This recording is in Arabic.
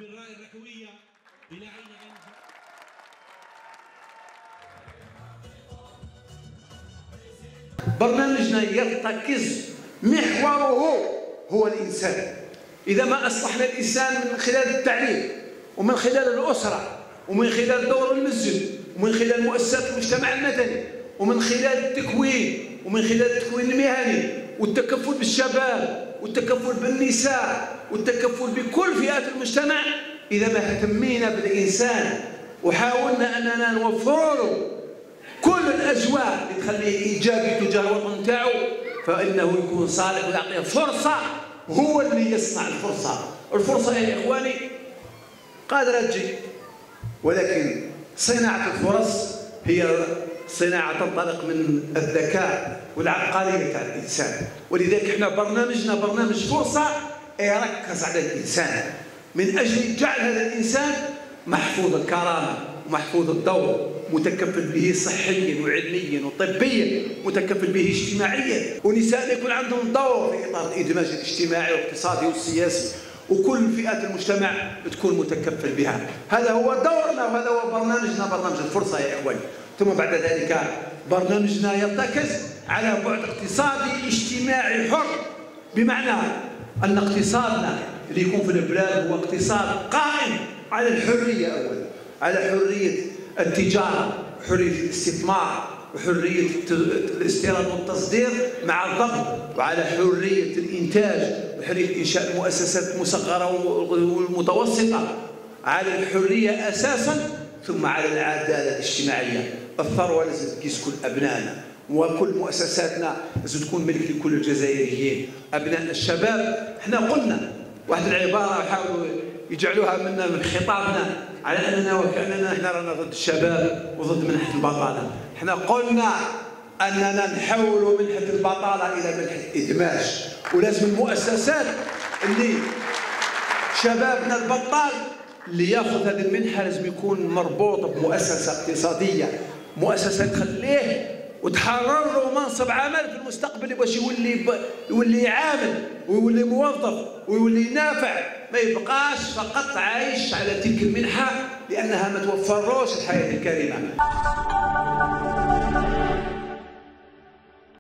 وبالراية الركوية إلى عين برنامجنا يرتكز محوره هو الإنسان. إذا ما أصلحنا الإنسان من خلال التعليم ومن خلال الأسرة ومن خلال دور المسجد ومن خلال مؤسسات المجتمع المدني ومن خلال التكوين ومن خلال التكوين المهني والتكفل بالشباب والتكفل بالنساء والتكفل بكل فئات المجتمع، إذا ما اهتمينا بالإنسان وحاولنا أننا نوفر له كل الأجواء اللي تخليه إيجابي تجاه الوطن تاعو، فإنه يكون صالح ويعطيه فرصة. هو اللي يصنع الفرصة. الفرصة يا إخواني قادرة تجي، ولكن صناعة الفرص هي صناعة تنطلق من الذكاء والعبقرية تاع الإنسان. ولذلك احنا برنامجنا برنامج فرصة يركز على الإنسان من أجل جعل هذا الإنسان محفوظ الكرامة ومحفوظ الدور، متكفل به صحيا وعلميا وطبيا، متكفل به اجتماعيا، ونساء يكون عندهم دور في إطار الإدماج الاجتماعي والاقتصادي والسياسي، وكل فئات المجتمع تكون متكفل بها. هذا هو دورنا وهذا هو برنامجنا، برنامج الفرصة يا إخواني. ثم بعد ذلك برنامجنا يرتكز على بعد اقتصادي اجتماعي حر، بمعنى أن اقتصادنا اللي يكون في البلاد هو اقتصاد قائم على الحرية أولا، على حرية التجارة وحرية الاستثمار وحرية الاستيراد والتصدير مع الضغط، وعلى حرية الإنتاج وحرية إنشاء المؤسسات المصغرة والمتوسطة، على الحرية أساسا، ثم على العدالة الاجتماعية. الثروة لازم تقيس كل أبنائنا وكل مؤسساتنا لازم تكون ملك لكل الجزائريين. أبناء الشباب، احنا قلنا واحد العبارة حاولوا يجعلوها منا من خطابنا على أننا وكأننا احنا رانا ضد الشباب وضد منحة البطالة. احنا قلنا أننا نحول منحة البطالة إلى منحة الإدماج، ولازم المؤسسات اللي شبابنا البطال اللي ياخذ هذه المنحة لازم يكون مربوط بمؤسسة اقتصادية، مؤسسة تخليه وتحرر له منصب عمل في المستقبل باش يولي عامل ويولي موظف ويولي نافع، ما يبقاش فقط عايش على تلك المنحة لأنها ما توفرلوش الحياة الكريمة.